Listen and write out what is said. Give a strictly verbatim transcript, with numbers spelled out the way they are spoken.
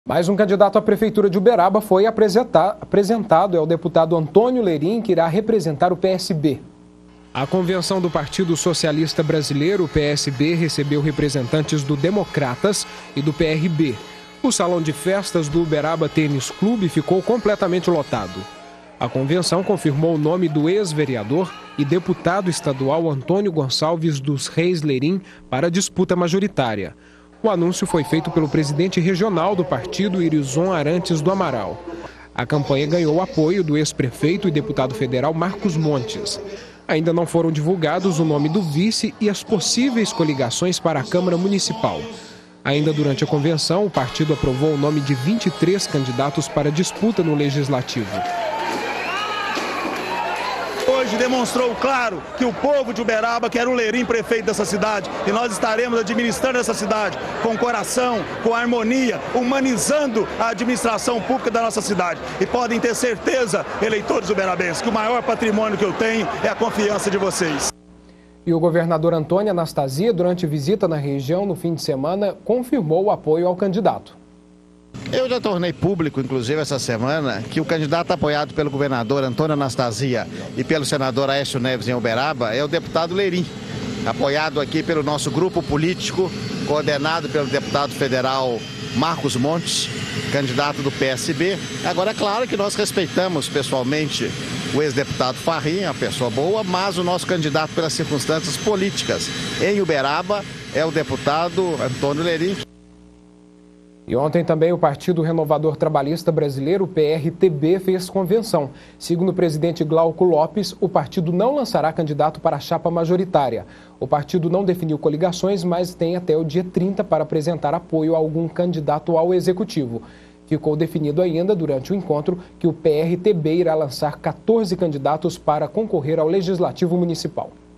Mais um candidato à Prefeitura de Uberaba foi apresentado, é o deputado Antônio Lerim, que irá representar o P S B. A convenção do Partido Socialista Brasileiro, o P S B, recebeu representantes do Democratas e do P R B. O salão de festas do Uberaba Tênis Clube ficou completamente lotado. A convenção confirmou o nome do ex-vereador e deputado estadual Antônio Gonçalves dos Reis Lerim para a disputa majoritária. O anúncio foi feito pelo presidente regional do partido, Irison Arantes do Amaral. A campanha ganhou o apoio do ex-prefeito e deputado federal Marcos Montes. Ainda não foram divulgados o nome do vice e as possíveis coligações para a Câmara Municipal. Ainda durante a convenção, o partido aprovou o nome de vinte e três candidatos para disputa no Legislativo. Hoje demonstrou claro que o povo de Uberaba quer o Lerim prefeito dessa cidade e nós estaremos administrando essa cidade com coração, com harmonia, humanizando a administração pública da nossa cidade. E podem ter certeza, eleitores uberabenses, que o maior patrimônio que eu tenho é a confiança de vocês. E o governador Antônio Anastasia, durante visita na região no fim de semana, confirmou o apoio ao candidato. Eu já tornei público, inclusive, essa semana, que o candidato apoiado pelo governador Antônio Anastasia e pelo senador Aécio Neves em Uberaba é o deputado Lerim, apoiado aqui pelo nosso grupo político, coordenado pelo deputado federal Marcos Montes, candidato do P S B. Agora, é claro que nós respeitamos pessoalmente o ex-deputado Farrim, uma pessoa boa, mas o nosso candidato pelas circunstâncias políticas em Uberaba é o deputado Antônio Lerim. E ontem também o Partido Renovador Trabalhista Brasileiro, o P R T B, fez convenção. Segundo o presidente Glauco Lopes, o partido não lançará candidato para a chapa majoritária. O partido não definiu coligações, mas tem até o dia trinta para apresentar apoio a algum candidato ao executivo. Ficou definido ainda, durante o encontro, que o P R T B irá lançar quatorze candidatos para concorrer ao Legislativo Municipal.